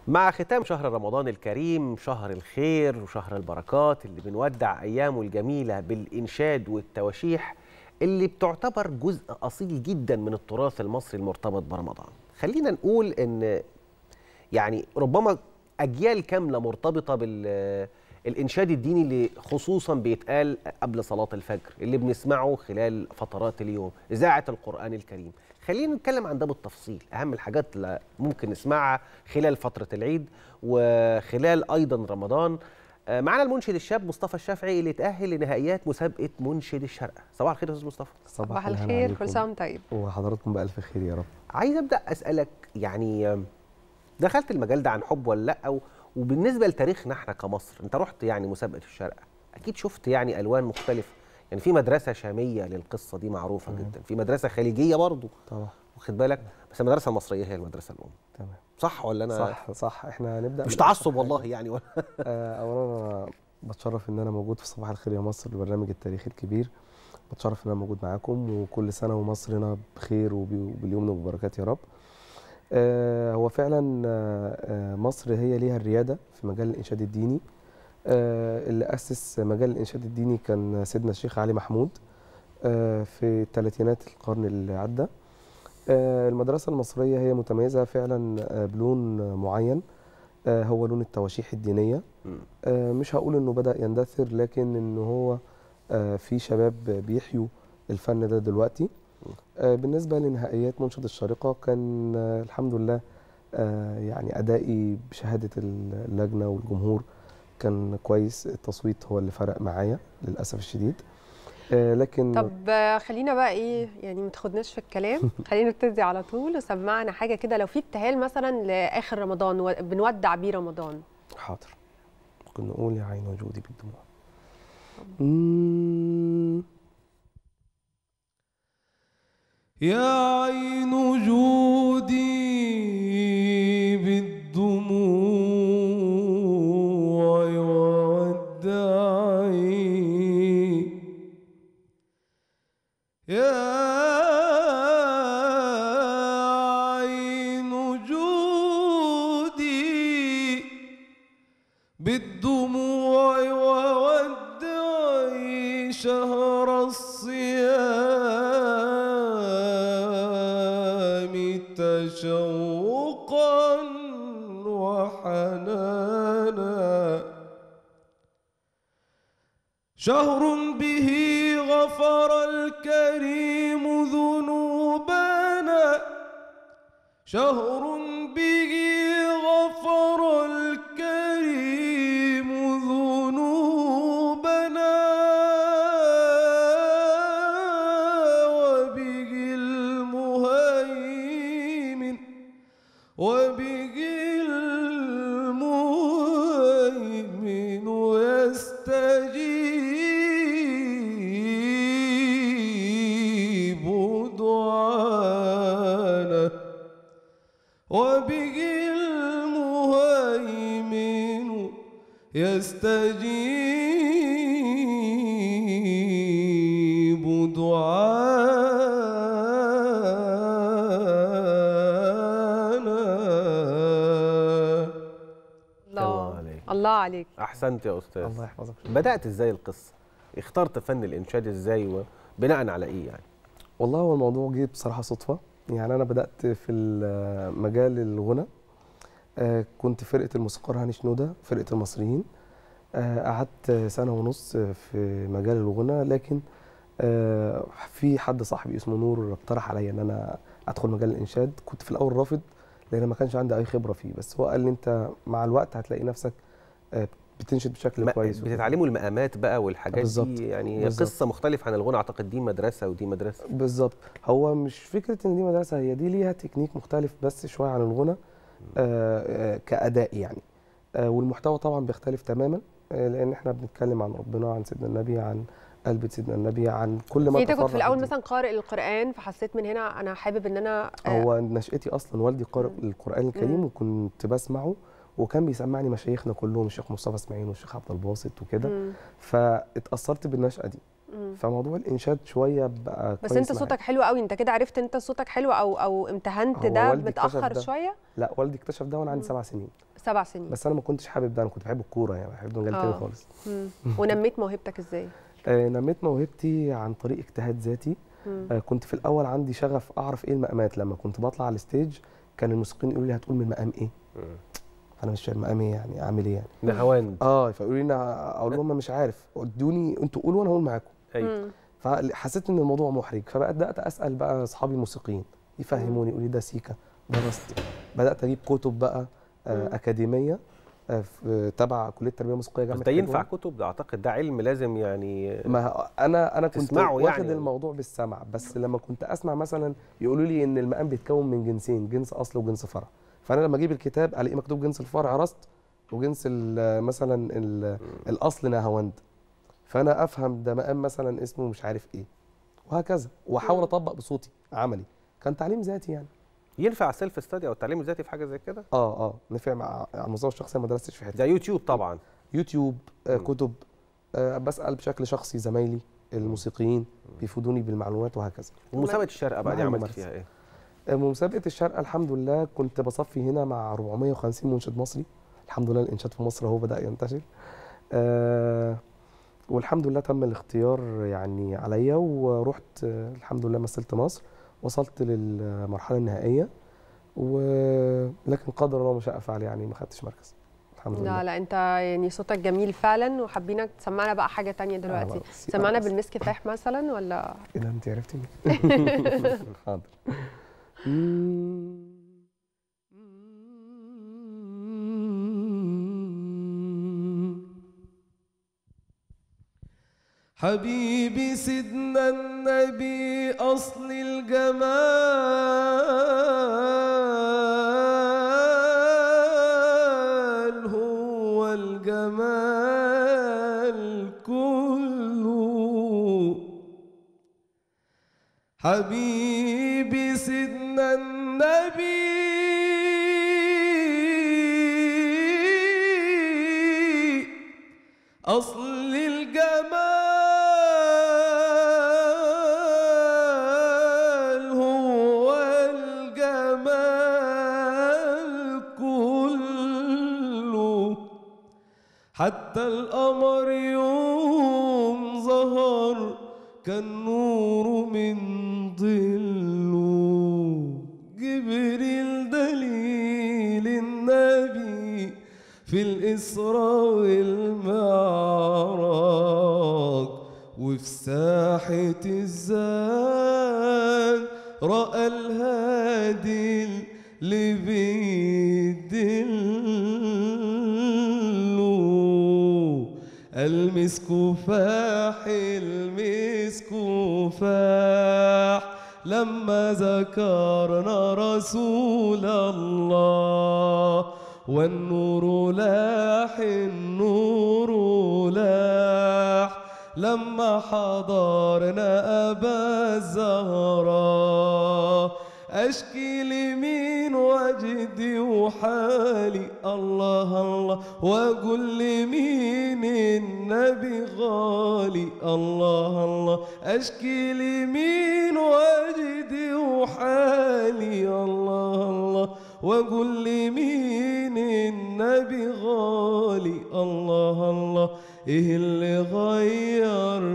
مع ختام شهر رمضان الكريم، شهر الخير وشهر البركات اللي بنودع أيامه الجميلة بالإنشاد والتواشيح اللي بتعتبر جزء أصيل جدا من التراث المصري المرتبط برمضان. خلينا نقول إن يعني ربما أجيال كاملة مرتبطة بالإنشاد الديني اللي خصوصا بيتقال قبل صلاة الفجر، اللي بنسمعه خلال فترات اليوم، إذاعة القرآن الكريم. خلينا نتكلم عن ده بالتفصيل، أهم الحاجات اللي ممكن نسمعها خلال فترة العيد وخلال أيضا رمضان. معنا المنشد الشاب مصطفى الشافعي اللي تأهل لنهائيات مسابقة منشد الشرق. صباح الخير يا أستاذ مصطفى. صباح الخير، كل سنة وانت طيب. وحضراتكم بألف خير يا رب. عايز أبدأ أسألك، يعني دخلت المجال ده عن حب ولا لأ؟ وبالنسبة لتاريخنا احنا كمصر، انت رحت يعني مسابقة الشرق، أكيد شفت يعني ألوان مختلفة، يعني في مدرسة شامية للقصة دي معروفة جدا، في مدرسة خليجية برضو طبعا، واخد بالك، بس المدرسة المصرية هي المدرسة الأم. تمام، صح ولا أنا؟ صح. احنا نبدأ مش تعصب والله يعني ولا أولا أنا بتشرف إن أنا موجود في صباح الخير يا مصر، البرنامج التاريخي الكبير. بتشرف إن أنا موجود معاكم، وكل سنة ومصر هنا بخير وباليمن وببركات يا رب. هو فعلا مصر هي ليها الريادة في مجال الإنشاد الديني. اللي أسس مجال الإنشاد الديني كان سيدنا الشيخ علي محمود في ثلاثينات القرن اللي عدى. المدرسة المصرية هي متميزة فعلا بلون معين، هو لون التواشيح الدينية. مش هقول إنه بدأ يندثر، لكن إنه هو في شباب بيحيوا الفن ده دلوقتي. بالنسبة لنهائيات منشد الشارقة كان الحمد لله يعني أدائي بشهادة اللجنة والجمهور كان كويس. التصويت هو اللي فرق معايا للأسف الشديد. لكن طب خلينا بقى ايه، يعني ما تاخدناش في الكلام. خلينا نبتدي على طول وسمعنا حاجة كده، لو في ابتهال مثلا لآخر رمضان بنودع بيه رمضان. حاضر، ممكن نقول يا عين وجودي بالدموع. يا عين جودي بالدموع وودعي، يا عين جودي بالدموع وودعي شهر الصيام تشوقا وحنانا، شهر به غفر الكريم ذنوبنا، شهر به غفر الكريم ذنوبنا، وبه المهيمن يستجيب دعانا، وبه المهيمن يستجيب دعانا. الله عليك، الله عليك، أحسنت يا أستاذ. الله يحفظك. بدأت إزاي القصة؟ اخترت فن الإنشاد إزاي وبناء على إيه يعني؟ والله هو الموضوع جه بصراحة صدفة. يعني أنا بدأت في مجال الغنى، كنت فرقة الموسيقار هاني شنودة، فرقة المصريين. قعدت سنة ونص في مجال الغنى، لكن في حد صاحبي اسمه نور اقترح عليا ان انا ادخل مجال الانشاد. كنت في الاول رافض لان ما كانش عندي اي خبره فيه، بس هو قال لي انت مع الوقت هتلاقي نفسك بتنشد بشكل كويس. بتتعلموا المقامات بقى والحاجات بالزبط. دي يعني. بالزبط. قصه مختلفه عن الغنى، اعتقد دي مدرسه ودي مدرسه. بالظبط، هو مش فكره ان دي مدرسه، هي دي ليها تكنيك مختلف بس شويه عن الغنى كاداء يعني. والمحتوى طبعا بيختلف تماما، لان احنا بنتكلم عن ربنا، عن سيدنا النبي، عن قلب سيدنا النبي، عن كل ما انت كنت في الاول مثلا قارئ القرآن، فحسيت من هنا انا حابب ان انا هو نشأتي اصلا والدي قارئ القرآن الكريم، وكنت بسمعه وكان بيسمعني مشايخنا كلهم، الشيخ مصطفى اسماعيل والشيخ عبد الباسط وكده، فاتأثرت بالنشأة دي. فموضوع الانشاد شويه بقى بس كويس انت معايا. صوتك حلو قوي، انت كده عرفت انت صوتك حلو او امتهنت هو ده والدي اكتشف متاخر ده. شويه؟ لا والدي اكتشف ده وانا عندي 7 سنين. 7 سنين. بس انا ما كنتش حابب ده، انا كنت بحب الكوره يعني، بحب مجال تاني خالص. ونميت موهبتك ازاي؟ نميت موهبتي عن طريق اجتهاد ذاتي. كنت في الاول عندي شغف اعرف ايه المقامات. لما كنت بطلع على الستيج كان الموسيقيين يقولوا لي هتقول من مقام ايه؟ انا مش فاهم مقام ايه يعني، اعمل ايه يعني؟ نهاوند. فيقولوا لي اقول لهم مش عارف، ادوني انتوا قولوا وانا هقول معاكم. ايوه. فحسيت ان الموضوع محرج، فبدات اسال بقى اصحابي الموسيقيين يفهموني، يقولوا لي ده سيكا ده رست. بدات اجيب كتب بقى اكاديميه تبع كليه التربيه الموسيقيه جامعه بس ده ينفع حلوان. كتب؟ ده اعتقد ده علم لازم يعني. ما انا كنت واخد يعني الموضوع بالسمع، بس لما كنت اسمع مثلا يقولوا لي ان المقام بيتكون من جنسين، جنس اصل وجنس فرع. فانا لما اجيب الكتاب الاقي مكتوب جنس الفرع رست وجنس مثلا الاصل نهاوند، فانا افهم ده مقام مثلا اسمه مش عارف ايه وهكذا، واحاول اطبق بصوتي عملي. كان تعليم ذاتي يعني. ينفع سيلف ستادي او التعليم الذاتي في حاجه زي كده؟ نفع على المستوى الشخصي. ما درستش في حته. ده يوتيوب طبعا. يوتيوب، كتب، بسال بشكل شخصي زمايلي الموسيقيين بيفيدوني بالمعلومات وهكذا. ومسابقه الشارقه بقى دي عملت فيها ايه؟ مسابقه الشارقه الحمد لله كنت بصفي هنا مع 450 منشد مصري. الحمد لله الانشاد في مصر هو بدا ينتشر. والحمد لله تم الاختيار يعني عليا، ورحت الحمد لله مثلت مصر، وصلت للمرحله النهائيه، ولكن قدر الله ما شاء فعل يعني ما خدتش مركز الحمد لله. لا انت يعني صوتك جميل فعلا، وحابينك تسمعنا بقى حاجه تانية دلوقتي. سمعنا بالمسك فاح مثلا ولا ايه ده؟ انت عرفتي؟ حاضر. حبيبي سيدنا النبي أصل الجمال، هو الجمال كله. حبيبي سيدنا النبي أصل الجمال، هو الجمال كله. حتى القمر يوم ظهر كان نور من ظله. جبريل دليل النبي في الإسراء والمعراج، وفي ساحة الزاد رأى الهادي اللي بيدله. المسك فاح المسك فاح لما ذكرنا رسول الله، والنور لاح النور لاح لما حضرنا أبا الزهراء. أشكي لمين وجدي وحالي الله الله، وأقول لمين النبي غالي الله الله. أشكي لمين وجدي وحالي الله الله، وأقول لمين النبي غالي الله الله. إيه اللي غير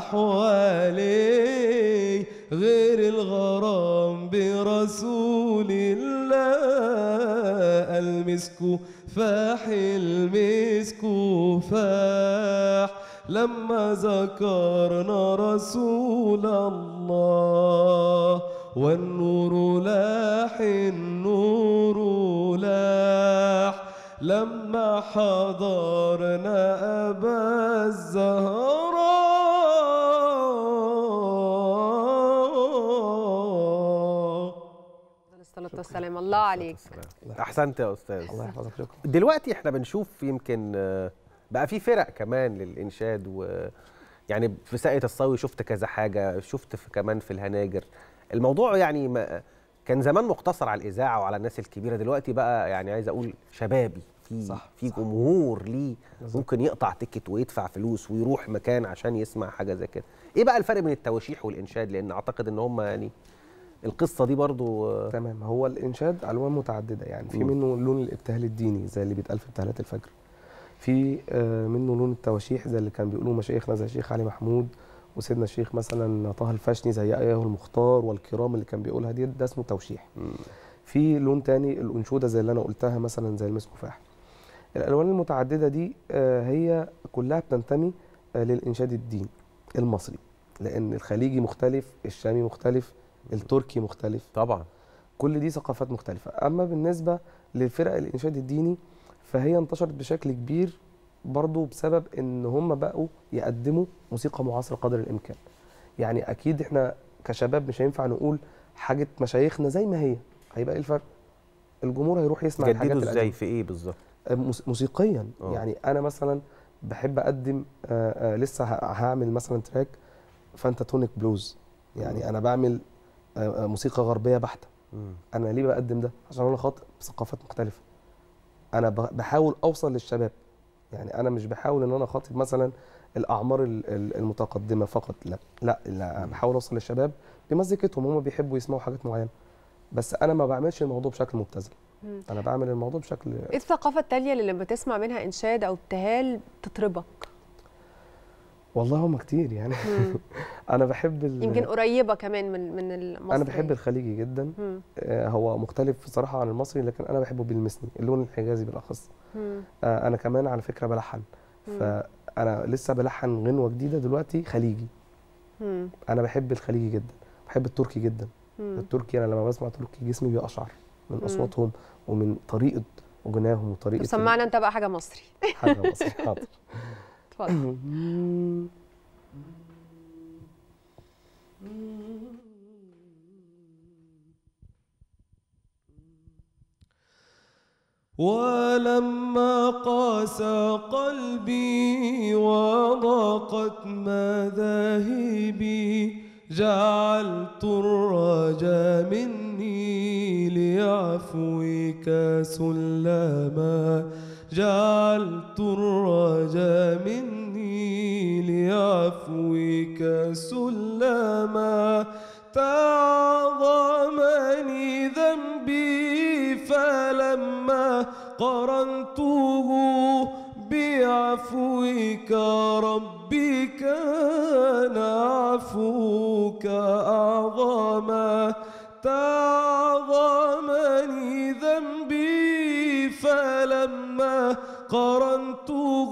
أحوالي غير الغرام برسول الله. المسك فاح المسك فاح لما ذكرنا رسول الله، والنور لاح النور لاح لما حضرنا أبا الزهراء. الصلاة والسلام. الله عليك. احسنت يا استاذ. الله يحفظك. شكرا. دلوقتي احنا بنشوف يمكن بقى في فرق كمان للانشاد، ويعني في ساقية الصاوي شفت كذا حاجه، شفت كمان في الهناجر. الموضوع يعني كان زمان مقتصر على الاذاعه وعلى الناس الكبيره، دلوقتي بقى يعني عايز اقول شبابي. في جمهور ليه ممكن يقطع تيكت ويدفع فلوس ويروح مكان عشان يسمع حاجه زي كده. ايه بقى الفرق بين التواشيح والانشاد؟ لان اعتقد ان هم يعني القصه دي برضو تمام. هو الانشاد الوان متعدده، يعني في منه لون الابتهال الديني زي اللي بيتقال في ابتهالات الفجر، في منه لون التواشيح زي اللي كان بيقولوه مشايخنا زي الشيخ علي محمود وسيدنا الشيخ مثلا طه الفاشني زي اياه المختار والكرام اللي كان بيقولها دي، ده اسمه توشيح. في لون تاني الانشوده زي اللي انا قلتها مثلا زي المسك وفاح. الالوان المتعدده دي هي كلها بتنتمي للانشاد الديني المصري، لان الخليجي مختلف، الشامي مختلف، التركي مختلف، طبعا كل دي ثقافات مختلفه. اما بالنسبه للفرق الانشاد الديني فهي انتشرت بشكل كبير برضو بسبب ان هم بقوا يقدموا موسيقى معاصره قدر الامكان. يعني اكيد احنا كشباب مش هينفع نقول حاجه مشايخنا زي ما هي، هيبقى ايه الفرق؟ الجمهور هيروح يسمع الحاجات القديمه. ازاي في ايه بالظبط؟ موسيقيا. يعني انا مثلا بحب اقدم لسه هعمل مثلا تراك فانتاتونيك بلوز، يعني انا بعمل موسيقى غربيه بحته. انا ليه بقدم ده؟ عشان انا خاطئ بثقافات مختلفه. انا بحاول اوصل للشباب، يعني انا مش بحاول ان انا اخاطب مثلا الاعمار المتقدمه فقط، لا بحاول اوصل للشباب بمزيكتهم، هم بيحبوا يسمعوا حاجات معينه، بس انا ما بعملش الموضوع بشكل مبتذل، انا بعمل الموضوع بشكل. ايه الثقافه التاليه اللي لما تسمع منها انشاد او ابتهال تطربك؟ والله هم كتير يعني. انا بحب يمكن قريبه كمان من المصري. انا بحب الخليجي جدا. هو مختلف بصراحه عن المصري، لكن انا بحبه بيلمسني، اللون الحجازي بالاخص. انا كمان على فكره بلحن، فانا لسه بلحن غنوه جديده دلوقتي خليجي. انا بحب الخليجي جدا، بحب التركي جدا. التركي انا لما بسمع تركي جسمي بيقشعر من اصواتهم ومن طريقه غناهم وطريقه. سمعنا انت بقى حاجه مصري. حاجه مصري، حاضر. اتفضل. ولما قاسى قلبي وضاقت مذاهبي جعلت الرجا مني لعفوك سلما، جعلت الرجا مني لعفوك سلما. تعظمني ذنبي فلما قرنته بعفوك ربي كان عفوك أعظما. تعظمني ذنبي فلما قرنته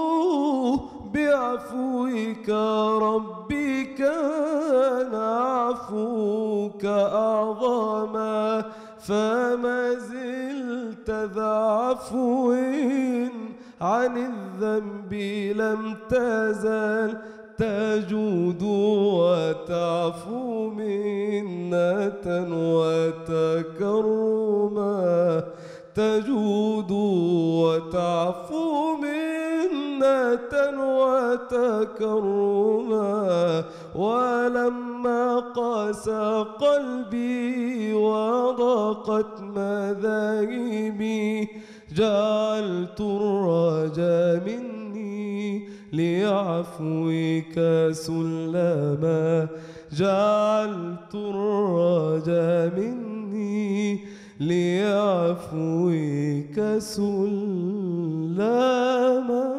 بعفوك ربي كان عفوك أعظما. فما زلت ذا عفو عن الذنب لم تزل تجود وتعفو منة وتكرما، تجود وتعفو منة وتكرما. ولما قاسى قلبي وضاقت مذاهبي جعلت الرجا مني لعفوك سلما، جعلت الرجا مني لعفوك سلما.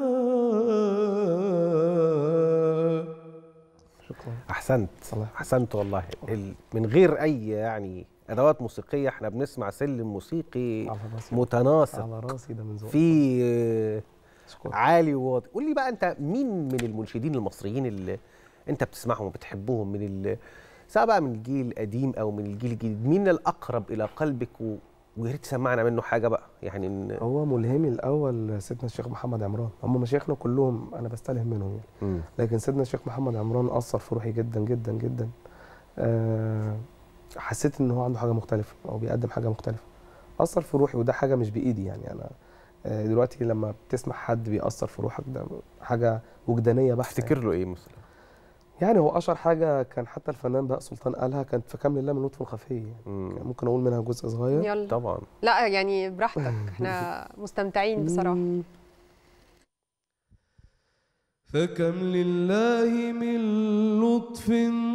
شكرا. احسنت احسنت والله. من غير اي يعني ادوات موسيقيه احنا بنسمع سلم موسيقي متناسق على راسي ده من زمان، في عالي وواطي. قول لي بقى انت مين من المنشدين المصريين اللي انت بتسمعهم وبتحبهم، من سواء بقى من الجيل القديم او من الجيل الجديد، مين الاقرب الى قلبك ويا ريت تسمعنا منه حاجه بقى يعني؟ هو ملهمي الاول سيدنا الشيخ محمد عمران، هم مشايخنا كلهم انا بستلهم منهم يعني. لكن سيدنا الشيخ محمد عمران اثر في روحي جدا جدا جدا. حسيت ان هو عنده حاجه مختلفه او بيقدم حاجه مختلفه، اثر في روحي، وده حاجه مش بايدي يعني. انا دلوقتي لما بتسمع حد بيأثر في روحك ده حاجه وجدانيه بحته. تفتكر له ايه مثلا؟ يعني هو اشهر حاجه كان حتى الفنان بهاء سلطان قالها، كانت فكم لله من لطف خفي يعني. ممكن اقول منها جزء صغير. يلا طبعا. لا يعني براحتك، احنا مستمتعين بصراحه. فكم لله من لطف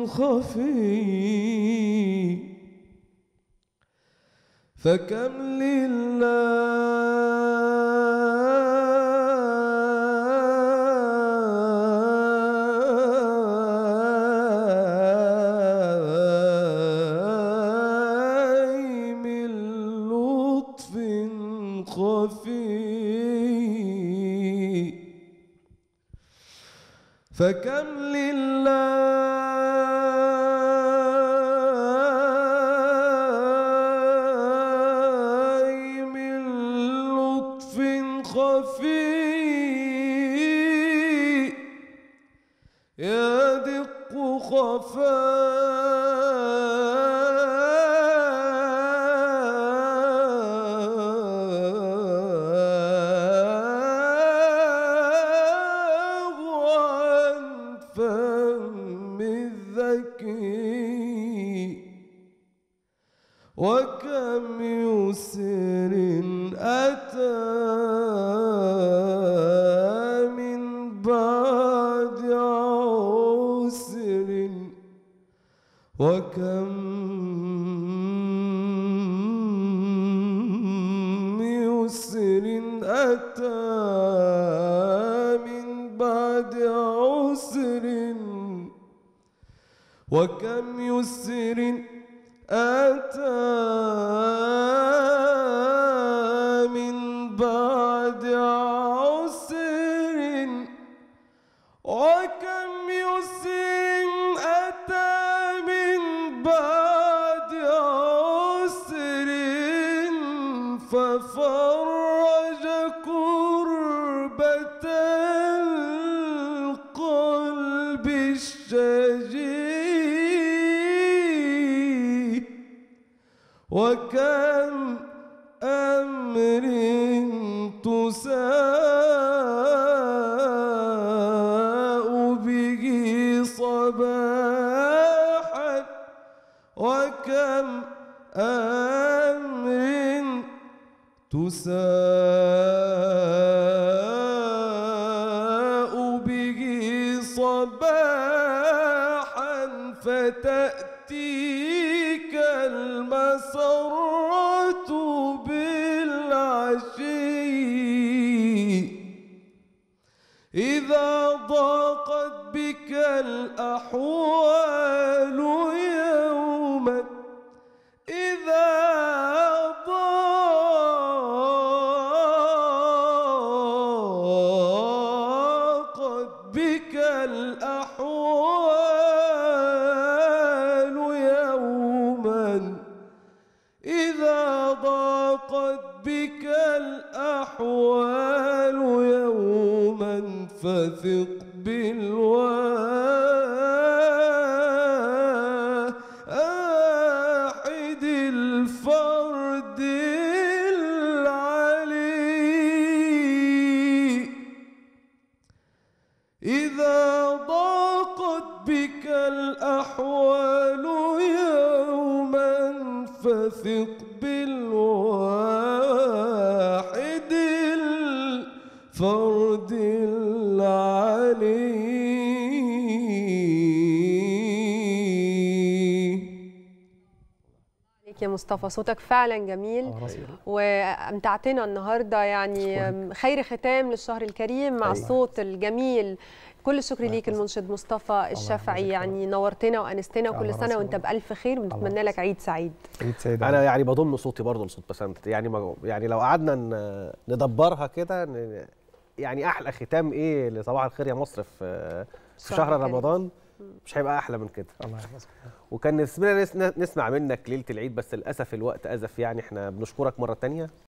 خفي، فكم لله من لطف خفي، فكم لله من لطف خفي يدق خفاه عن فم الذكي، وكم يسر أتى من بعد عسر، وكم يسر أتى من بعد عسر، وكم يسر أتى من بعد عسر، وكم يسر أتى من بعد عسر، ففرج كربة القلب الشجي، وكم أمر تساء به صباحا، وكم أمر تساء به صباحا، فتأتيك المسرة بالعشي، إذا ضاقت بك الأحوال يوما، إذا ضاقت بك الأحوال يوما، إذا ضاقت بك الأحوال يوما، فثق بالواحد الفرد العلي، إذا ضاقت بك الأحوال يوما، فثق بالواحد الفرد العلي. يا مصطفى صوتك فعلا جميل وامتعتنا النهارده، يعني خير ختام للشهر الكريم مع الصوت الجميل. كل الشكر ليك المنشد مصطفى الشافعي، يعني نورتنا وانستنا، وكل سنه وانت بالف خير، ونتمنى لك عيد سعيد. عيد سعيد. انا يعني بضم صوتي برضه لصوت بسنت، يعني يعني لو قعدنا ندبرها كده، يعني احلى ختام ايه لصباح الخير يا مصر في شهر رمضان، مش هيبقى احلى من كده. الله يحفظك. وكان نسمع منك ليله العيد، بس للاسف الوقت ازف، يعني احنا بنشكرك مره ثانيه.